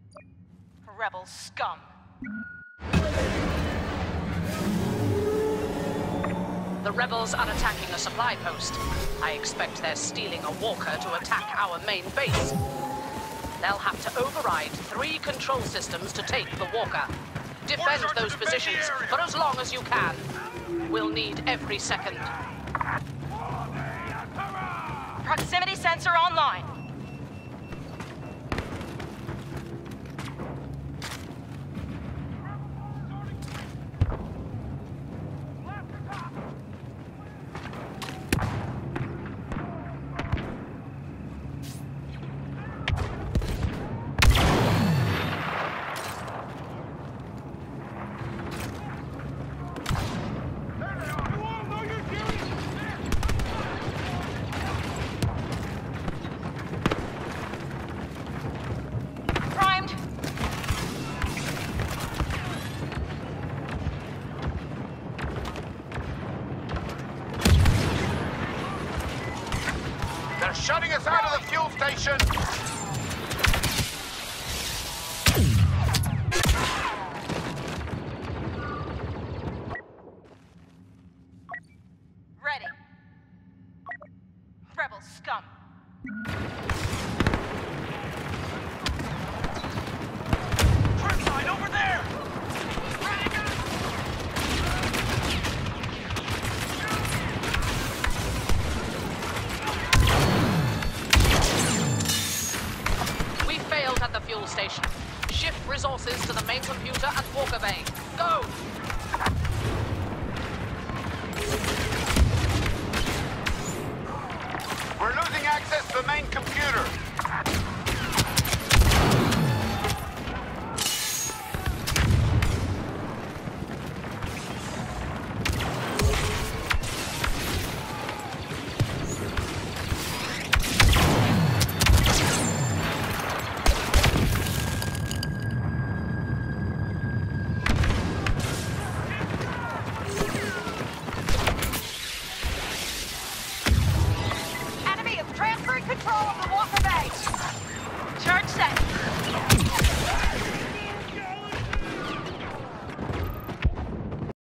Rebel scum. The rebels are attacking a supply post. I expect they're stealing a walker to attack our main base. They'll have to override 3 control systems to take the walker. Defend those positions for as long as you can. We'll need every second. Proximity sensor online. They're shutting us out of the fuel station! Ready. Rebel scum. Tripside, over there! At the fuel station. Shift resources to the main computer at Walker Bay. Go! We're losing access to the main computer.